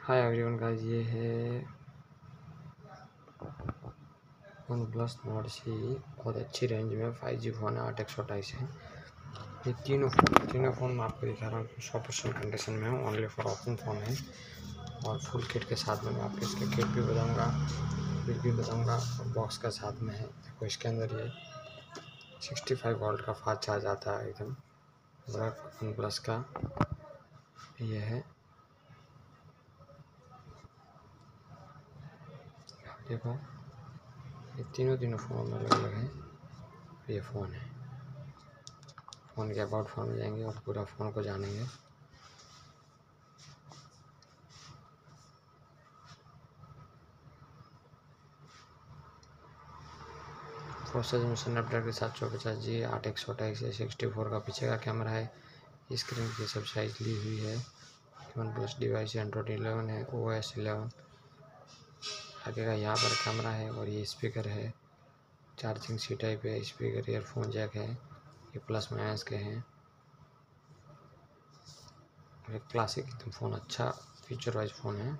Hi everyone guys, ये है OnePlus Nord C। बहुत अच्छी रेंज में 5G फ़ोन है, 8/128 है। ये तीनों फ़ोन मैं आपको दिखा रहा हूँ 100% कंडीशन में हूँ। ओनली फॉर ओपन फ़ोन है और फुल किट के साथ में मैं आपको इसके किट भी बताऊँगा, बिल भी बताऊँगा और बॉक्स का साथ में है। देखो इसके अंदर ये 65 वोल्ट का फास्ट चार्ज आता है, एकदम बड़ा OnePlus का ये है। देखो ये तीनों फ़ोन अलग अलग हैं। ये फ़ोन है, फ़ोन के अबाउट फ़ोन में जाएंगे और पूरा फ़ोन को जानेंगे। प्रोसेसर में स्नैपड्रैगन के साथ 450G 8/128 है। 64 का पीछे का कैमरा है। स्क्रीन की सब साइज ली हुई है। OnePlus डिवाइस एंड्रॉइड 11 है, OS 11। आगे का यहाँ पर कैमरा है और ये स्पीकर है। चार्जिंग सी टाइप है, स्पीकर, ईयरफोन जैक है। ये प्लस माइनस के हैं। एक क्लासिक एकदम फ़ोन, अच्छा फीचर वाइज फ़ोन है।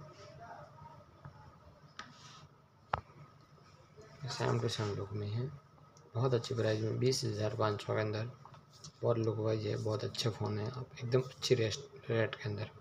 सेम टू सेम लुक में है, बहुत अच्छी प्राइस में 20,500 के अंदर। बहुत लुक वाइज है, बहुत अच्छे फ़ोन है। आप एकदम अच्छी रेट के अंदर